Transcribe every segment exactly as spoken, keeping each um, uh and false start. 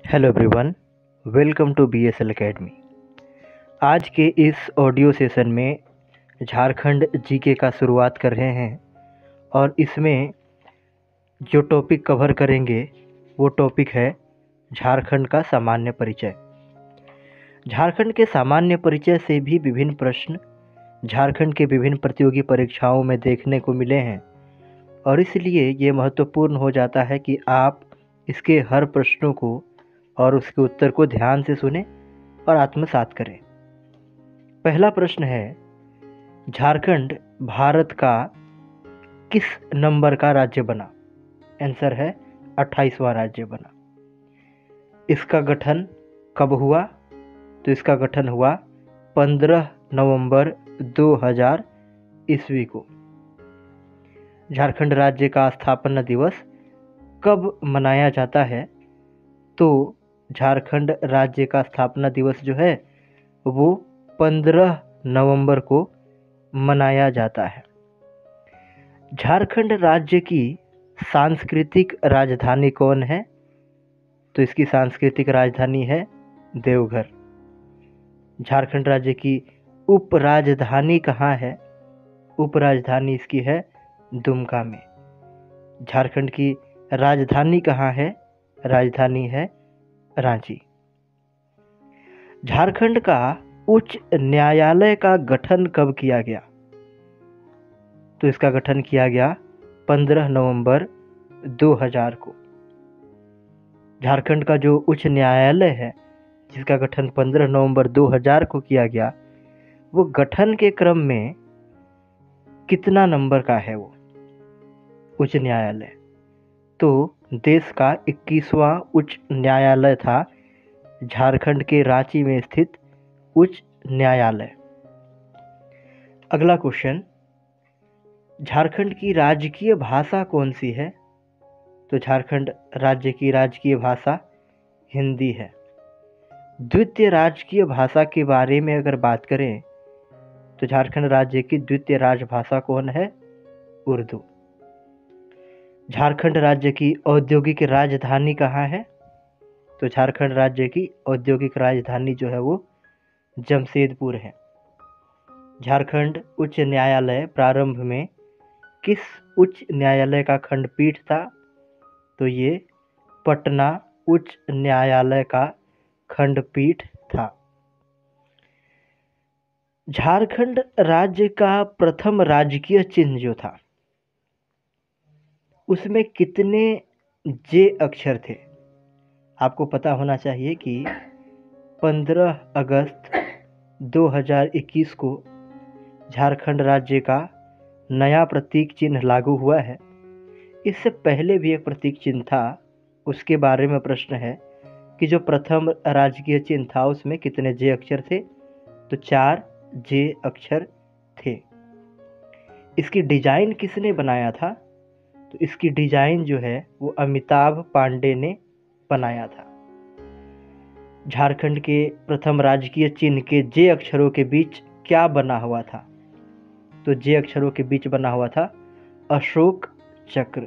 Hello everyone, welcome to B S L academy. आज के इस ऑडियो सेशन में झारखंड जीके का शुरुआत कर रहे हैं और इसमें जो टॉपिक कवर करेंगे वो टॉपिक है झारखंड का सामान्य परिचय। झारखंड के सामान्य परिचय से भी विभिन्न प्रश्न झारखंड के विभिन्न प्रतियोगी परीक्षाओं में देखने को मिले हैं और इसलिए ये महत्वपूर्ण हो जाता है कि आप इसके हर प्रश्नों को और उसके उत्तर को ध्यान से सुने और आत्मसात करें। पहला प्रश्न है, झारखंड भारत का किस नंबर का राज्य बना? आंसर है अट्ठाईसवां राज्य बना। इसका गठन कब हुआ? तो इसका गठन हुआ पंद्रह नवंबर दो हज़ार ईस्वी को। झारखंड राज्य का स्थापना दिवस कब मनाया जाता है? तो झारखंड राज्य का स्थापना दिवस जो है वो पंद्रह नवंबर को मनाया जाता है। झारखंड राज्य की सांस्कृतिक राजधानी कौन है? तो इसकी सांस्कृतिक राजधानी है देवघर। झारखंड राज्य की उपराजधानी कहाँ है? उपराजधानी इसकी है दुमका में। झारखंड की राजधानी कहाँ है? राजधानी है रांची। झारखंड का उच्च न्यायालय का गठन कब किया गया? तो इसका गठन किया गया पंद्रह नवंबर दो हज़ार को। झारखंड का जो उच्च न्यायालय है जिसका गठन पंद्रह नवंबर दो हज़ार को किया गया, वो गठन के क्रम में कितना नंबर का है वो उच्च न्यायालय? तो देश का इक्कीसवां उच्च न्यायालय था झारखंड के रांची में स्थित उच्च न्यायालय। अगला क्वेश्चन, झारखंड की राजकीय भाषा कौन सी है? तो झारखंड राज्य की राजकीय भाषा हिंदी है। द्वितीय राजकीय भाषा के बारे में अगर बात करें तो झारखंड राज्य की द्वितीय राजभाषा कौन है? उर्दू। झारखंड राज्य की औद्योगिक राजधानी कहाँ है? तो झारखंड राज्य की औद्योगिक राजधानी जो है वो जमशेदपुर है। झारखंड उच्च न्यायालय प्रारंभ में किस उच्च न्यायालय का खंडपीठ था? तो ये पटना उच्च न्यायालय का खंडपीठ था। झारखंड राज्य का प्रथम राजकीय चिन्ह जो था उसमें कितने जे अक्षर थे? आपको पता होना चाहिए कि पंद्रह अगस्त दो हज़ार इक्कीस को झारखंड राज्य का नया प्रतीक चिन्ह लागू हुआ है। इससे पहले भी एक प्रतीक चिन्ह था, उसके बारे में प्रश्न है कि जो प्रथम राजकीय चिन्ह था उसमें कितने जे अक्षर थे? तो चार जे अक्षर थे। इसकी डिजाइन किसने बनाया था? तो इसकी डिजाइन जो है वो अमिताभ पांडे ने बनाया था। झारखंड के प्रथम राजकीय चिन्ह के जे अक्षरों के बीच क्या बना हुआ था? तो जे अक्षरों के बीच बना हुआ था अशोक चक्र।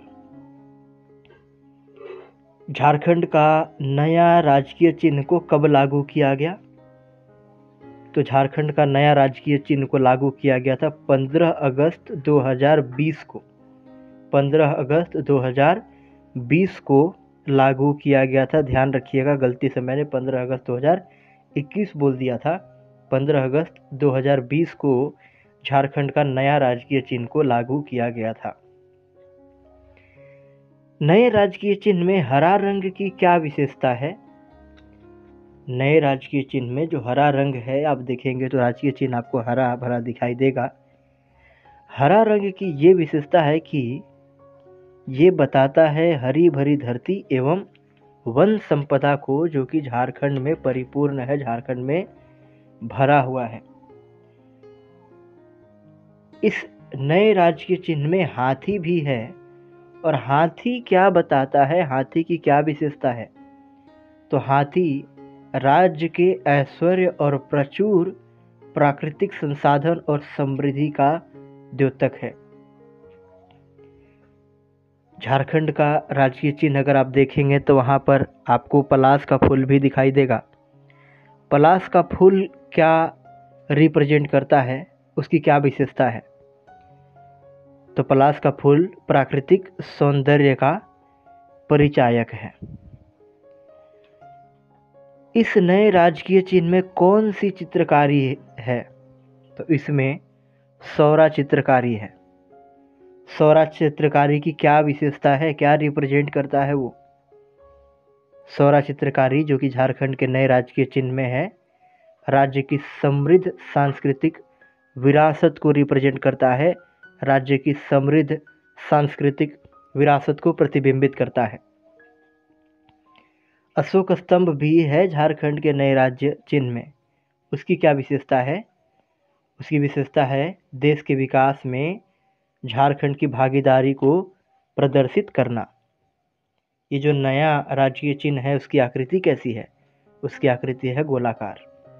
झारखंड का नया राजकीय चिन्ह को कब लागू किया गया? तो झारखंड का नया राजकीय चिन्ह को लागू किया गया था पंद्रह अगस्त दो हज़ार बीस को। पंद्रह अगस्त दो हज़ार बीस को लागू किया गया था। ध्यान रखिएगा, गलती से मैंने पंद्रह अगस्त दो हज़ार इक्कीस बोल दिया था। पंद्रह अगस्त दो हज़ार बीस को झारखंड का नया राजकीय चिन्ह को लागू किया गया था। नए राजकीय चिन्ह में हरा रंग की क्या विशेषता है? नए राजकीय चिन्ह में जो हरा रंग है, आप देखेंगे तो राजकीय चिन्ह आपको हरा भरा दिखाई देगा। हरा रंग की ये विशेषता है कि ये बताता है हरी भरी धरती एवं वन संपदा को, जो कि झारखंड में परिपूर्ण है, झारखंड में भरा हुआ है। इस नए राजकीय चिन्ह में हाथी भी है और हाथी क्या बताता है, हाथी की क्या विशेषता है? तो हाथी राज्य के ऐश्वर्य और प्रचुर प्राकृतिक संसाधन और समृद्धि का द्योतक है। झारखंड का राजकीय चिन्ह अगर आप देखेंगे तो वहाँ पर आपको पलाश का फूल भी दिखाई देगा। पलाश का फूल क्या रिप्रेजेंट करता है, उसकी क्या विशेषता है? तो पलाश का फूल प्राकृतिक सौंदर्य का परिचायक है। इस नए राजकीय चिन्ह में कौन सी चित्रकारी है? तो इसमें सौरा चित्रकारी है। सौरा चित्रकारी की क्या विशेषता है, क्या रिप्रेजेंट करता है वो? सौरा चित्रकारी जो कि झारखंड के नए राजकीय चिन्ह में है, राज्य की समृद्ध सांस्कृतिक विरासत को रिप्रेजेंट करता है, राज्य की समृद्ध सांस्कृतिक विरासत को प्रतिबिंबित करता है। अशोक स्तंभ भी है झारखंड के नए राज्य चिन्ह में। उसकी क्या विशेषता है? उसकी विशेषता है देश के विकास में झारखंड की भागीदारी को प्रदर्शित करना। ये जो नया राजकीय चिन्ह है उसकी आकृति कैसी है? उसकी आकृति है गोलाकार।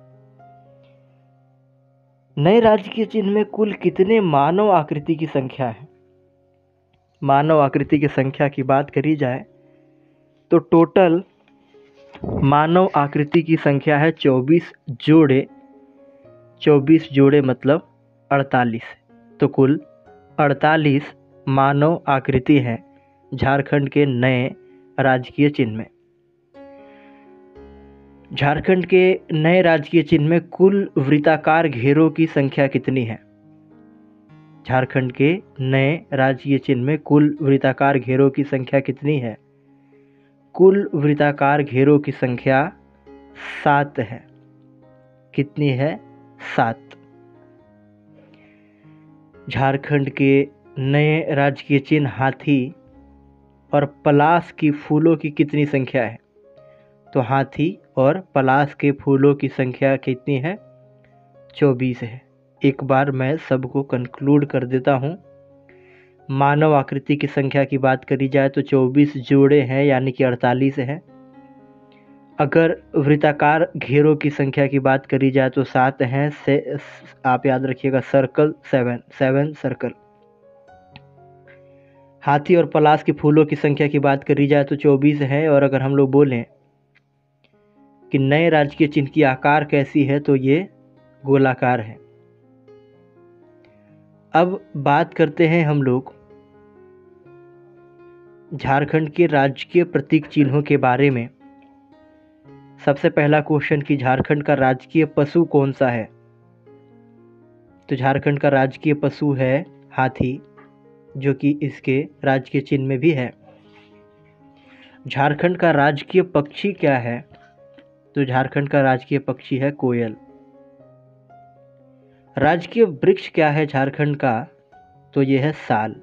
नए राजकीय चिन्ह में कुल कितने मानव आकृति की संख्या है? मानव आकृति की संख्या की बात करी जाए तो टोटल मानव आकृति की संख्या है चौबीस जोड़े। चौबीस जोड़े मतलब अड़तालीस। तो कुल अड़तालीस मानव आकृति हैं झारखंड के नए राजकीय चिन्ह में। झारखंड के नए राजकीय चिन्ह में कुल वृत्ताकार घेरों की संख्या कितनी है? झारखंड के नए राजकीय चिन्ह में कुल वृत्ताकार घेरों की संख्या कितनी है? कुल वृत्ताकार घेरों की संख्या सात है। कितनी है? सात। झारखंड के नए राजकीय चिन्ह हाथी और पलाश की फूलों की कितनी संख्या है? तो हाथी और पलाश के फूलों की संख्या कितनी है? चौबीस है। एक बार मैं सबको कंक्लूड कर देता हूँ। मानव आकृति की संख्या की बात करी जाए तो चौबीस जोड़े हैं, यानी कि अड़तालीस है। अगर वृत्ताकार घेरों की संख्या की बात करी जाए तो सात हैं। से आप याद रखिएगा, सर्कल सेवन, सेवन सर्कल। हाथी और पलाश के फूलों की संख्या की बात करी जाए तो चौबीस है। और अगर हम लोग बोलें कि नए राजकीय चिन्ह की आकार कैसी है तो ये गोलाकार है। अब बात करते हैं हम लोग झारखंड के राजकीय प्रतीक चिन्हों के बारे में। सबसे पहला क्वेश्चन कि झारखंड का राजकीय पशु कौन सा है? तो झारखंड का राजकीय पशु है हाथी, जो कि इसके राजकीय चिन्ह में भी है। झारखंड का राजकीय पक्षी क्या है? तो झारखंड का राजकीय पक्षी है कोयल। राजकीय वृक्ष क्या है झारखंड का? तो यह है साल।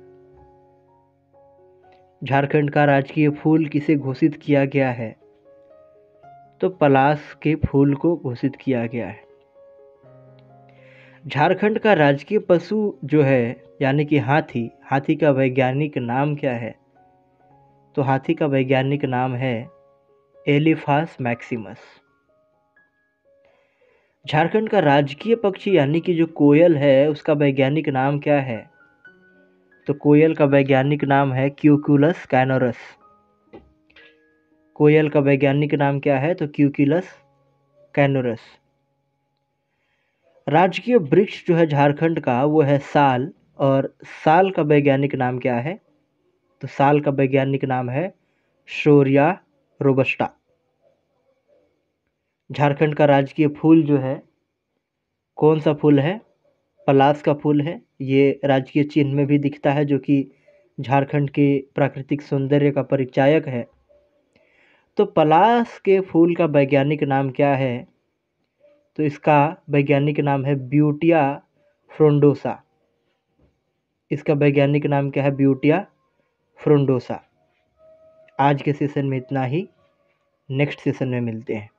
झारखंड का राजकीय फूल किसे घोषित किया गया है? तो पलाश के फूल को घोषित किया गया है। झारखंड का राजकीय पशु जो है यानी कि हाथी, हाथी का वैज्ञानिक नाम क्या है? तो हाथी का वैज्ञानिक नाम है एलिफास मैक्सिमस। झारखंड का राजकीय पक्षी यानी कि जो कोयल है उसका वैज्ञानिक नाम क्या है? तो कोयल का वैज्ञानिक नाम है क्यूकुलस कैनोरस। कोयल का वैज्ञानिक नाम क्या है? तो क्यूकुलस कैनोरस। राजकीय वृक्ष जो है झारखंड का वो है साल, और साल का वैज्ञानिक नाम क्या है? तो साल का वैज्ञानिक नाम है शोरिया रोबस्टा। झारखंड का राजकीय फूल जो है कौन सा फूल है? पलाश का फूल है। ये राजकीय चिन्ह में भी दिखता है, जो कि झारखंड के प्राकृतिक सौंदर्य का परिचायक है। तो पलाश के फूल का वैज्ञानिक नाम क्या है? तो इसका वैज्ञानिक नाम है ब्यूटिया फ्रोंडोसा। इसका वैज्ञानिक नाम क्या है? Butea frondosa. आज के सेशन में इतना ही। नेक्स्ट सेशन में मिलते हैं।